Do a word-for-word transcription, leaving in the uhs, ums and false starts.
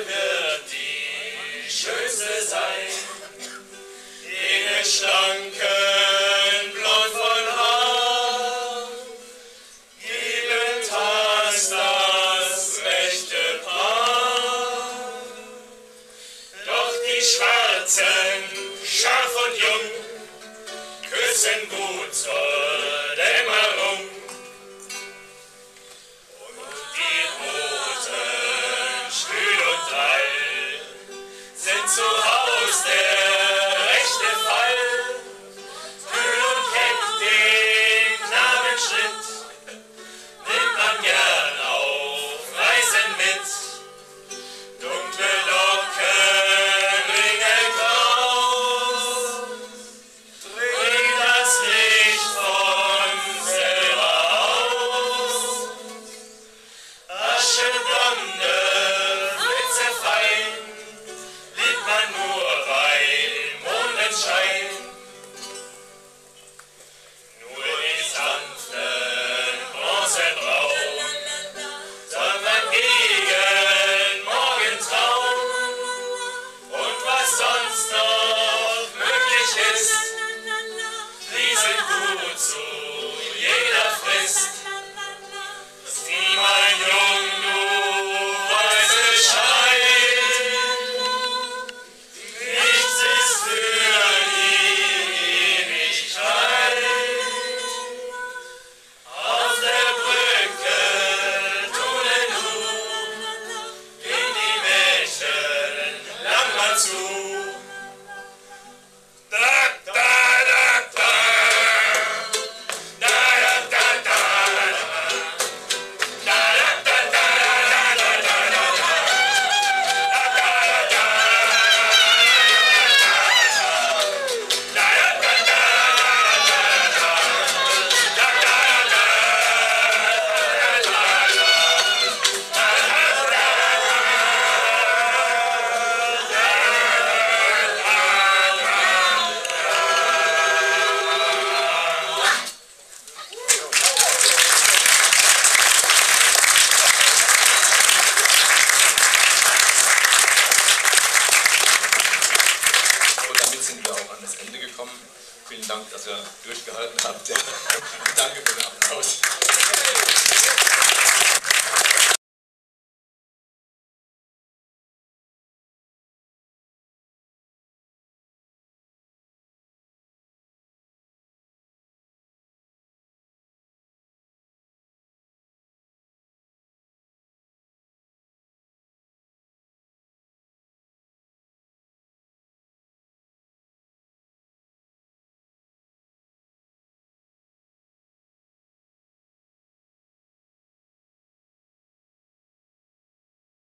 wird die schönste sein. Jene schlanken, blond von Haar, jeden Tag das rechte Paar. Doch die Schwarzen, scharf und jung, küssen gut zur Dämmerung. Zu Haus der rechte Fall, kühl und keck den Knabenschritt, nimmt man gern auf Reisen mit. Dunkle Locken, ringelgrau, dreh das Licht von selber aus. Ascheblonde, blitzefein, nur bei Mondenschein. Nur die sanften Bronzebrauen, sondern gegen Morgentraum. Und was sonst noch möglich ist, fließen gut zu jeder Frist. Sieh mein Jung, du weiße Schein, vielen Dank, dass ihr durchgehalten habt. Danke für den Applaus.